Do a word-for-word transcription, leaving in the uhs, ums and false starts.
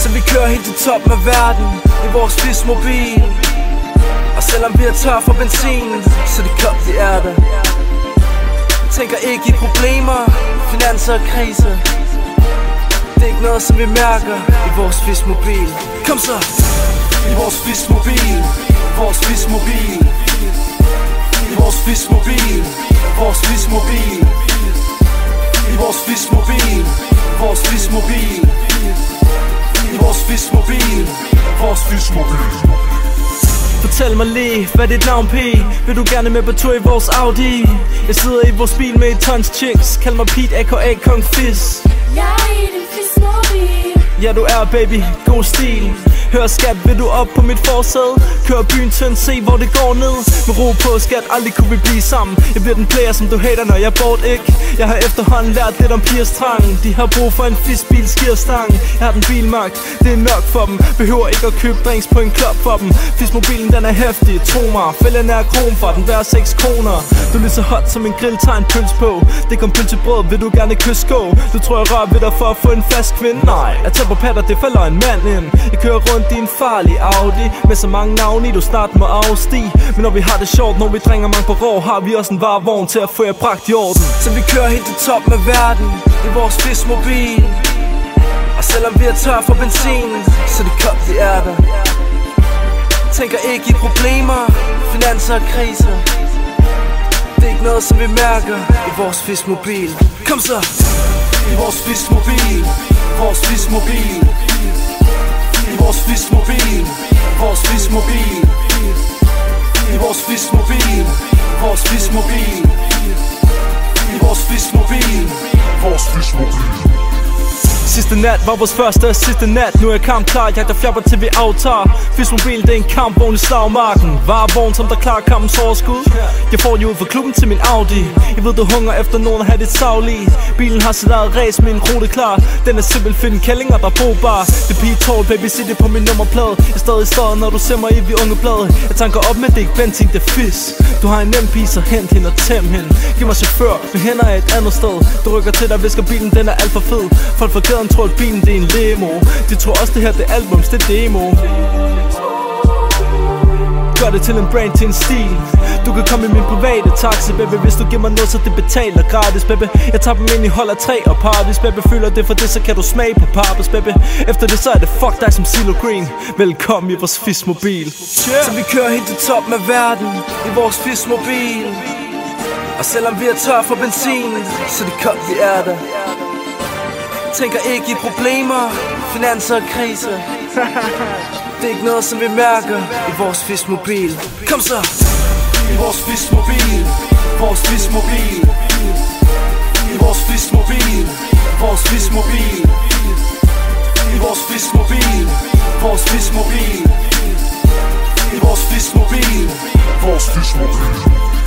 Så vi kører helt til toppen af verden i vores Fismobil. Og selvom vi er tør for benzin, så det koldt det er der. Tænker ikke i problemer, finanser og kriser. Det er ikke noget som vi mærker i vores Fismobil. Kom så! I vores Fismobil, vores Fismobil. I vores Fismobil, vores Fismobil. I vores Fismobil, vores Fismobil. I vores Fismobil, vores Fismobil. Fortæl mig lige, hvad er dit navn, P? Vil du gerne med på tur i vores Audi? Jeg sidder i vores bil med et tons chicks. Kald mig Pete, a k a. Kong Fis. Jeg er i din Fismobil. Ja, du er, baby. God stil. Hør skat, vil du op på mit forsæde? Kør byen tynd, se hvor det går ned. Med ro på skat, aldrig kunne vi blive sammen. Jeg bliver den player, som du hater, når jeg bort ikke. Jeg har efterhånden lært lidt om pigers trang. De har brug for en fisbil skierstang. Jeg har den bilmagt, det er nok for dem. Behøver ikke at købe drinks på en klub for dem. Fismobilen, den er heftig, tro mig. Fælden er kron for den, hver seks kroner. Du er lige så hot som en grill, tager en pøls på. Det kom pølsebrød, vil du gerne kysse gå? Du tror jeg rør ved dig for at få en fast kvinde? Nej, jeg tager på patter, det falder en mand ind. Jeg kører rundt i en farlig Audi med så mange navne, du snart må afstige. Men når vi har det sjovt, når vi dringer mange på rå, har vi også en varevogn til at få jer bragt i orden. Så vi kører helt til toppen af verden i vores Fismobil. Og selvom vi er tør for benzin, så det koldt det er der. Tænker ikke i problemer, finanser og kriser. Det er ikke noget som vi mærker i vores Fismobil. Kom så! I vores Fismobil, vores Fismobil. I vores Fismobil, vores Fismobil. I vores Fismobil, vores Fismobil. I vores Fismobil, vores Fismobil. Sidste nat var vores første og sidste nat. Nu er jeg kampklar, jeg der fjapper til vi aftager. Fismobil, det er en kampvogn i slagmarken. Varevogn, som der klarer kampens overskud. Jeg får jo ud fra klubben til min Audi. Jeg ved du hunger efter nogen at have dit savlige. Bilen har sit eget race med en rute klar. Den er simpelthen en kællinger der brugbar. Det er P-tål, baby, sig det på min nummerplade. Jeg er stadig stadig, når du ser mig i vi unge blade. Jeg tanker op med det ikke benzin, det er fis. Du har en nem pige, så hent hende og tæm hende. Giv mig chauffør, med hænder er et andet sted. Du rykker til dig, visker bilen, den er alt for fed. Folk fra gaden tror at bilen det er en limo. De tror også det her det er albums, det er demo. Gør det til en brand, til en stil. Du kan komme i min private taxi, baby. Hvis du giver mig noget, så det betaler gratis, baby. Jeg tager dem ind i hold af træ og parvis, baby. Føler det for det, så kan du smage på pappes, baby. Efter det, så er det fuck dig som Silo Green. Velkommen i vores Fismobil. Yeah. Så vi kører helt til toppen af verden i vores Fismobil. Og selvom vi er tør for benzin, så det koldt vi er der. Tænker ikke i problemer, finanser og kriser. Det er ikke noget som vi mærker i vores Fismobil. Kom så! I vores Fismobil, vores Fismobil. I vores Fismobil, vores Fismobil. I vores Fismobil, vores Fismobil. I vores Fismobil, vores Fismobil.